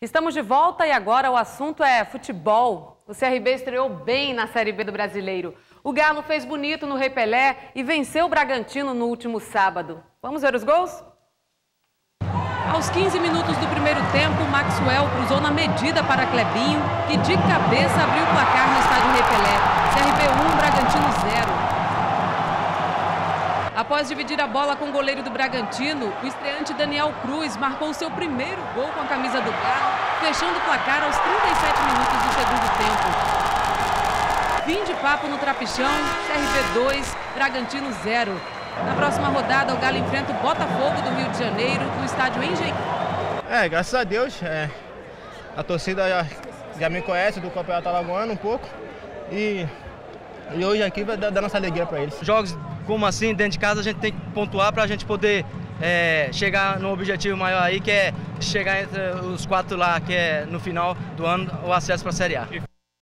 Estamos de volta e agora o assunto é futebol. O CRB estreou bem na Série B do Brasileiro. O Galo fez bonito no Rei Pelé e venceu o Bragantino no último sábado. Vamos ver os gols? Aos 15 minutos do primeiro tempo, Maxwell cruzou na medida para Clebinho, que de cabeça abriu o placar no estádio Rei Pelé. CRB 1, Bragantino 0. Após dividir a bola com o goleiro do Bragantino, o estreante Daniel Cruz marcou seu primeiro gol com a camisa do Galo, fechando o placar aos 37 minutos do segundo tempo. Fim de papo no Trapichão, CRB 2, Bragantino 0. Na próxima rodada, o Galo enfrenta o Botafogo do Rio de Janeiro, no estádio Engenhão. Graças a Deus, a torcida já me conhece do Campeonato Alagoano um pouco e hoje aqui vai dar nossa alegria para eles. Jogos como assim, dentro de casa, a gente tem que pontuar para a gente poder chegar no objetivo maior aí, que é chegar entre os 4 lá, que é no final do ano o acesso para a Série A.